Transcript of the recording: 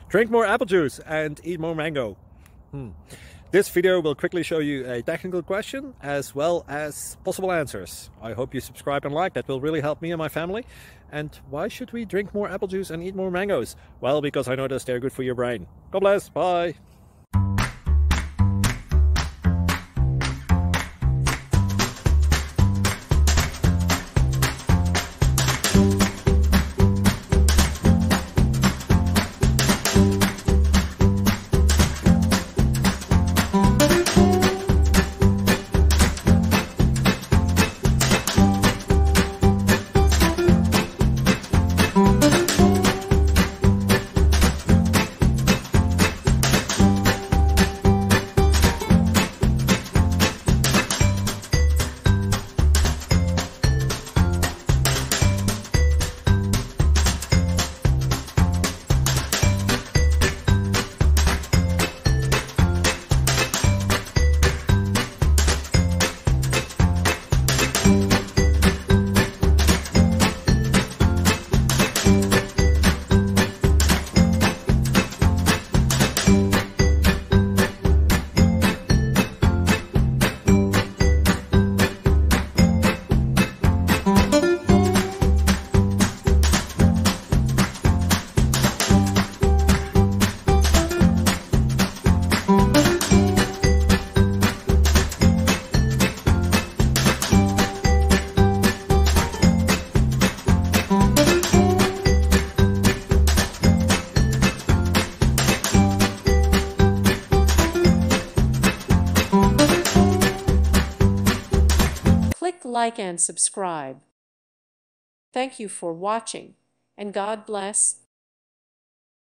Drink more apple juice and eat more mango. This video will quickly show you a technical question as well as possible answers. I hope you subscribe and like, that will really help me and my family. And why should we drink more apple juice and eat more mangoes? Well, because I noticed they're good for your brain. God bless, bye. Click like and subscribe. Thank you for watching, and God bless.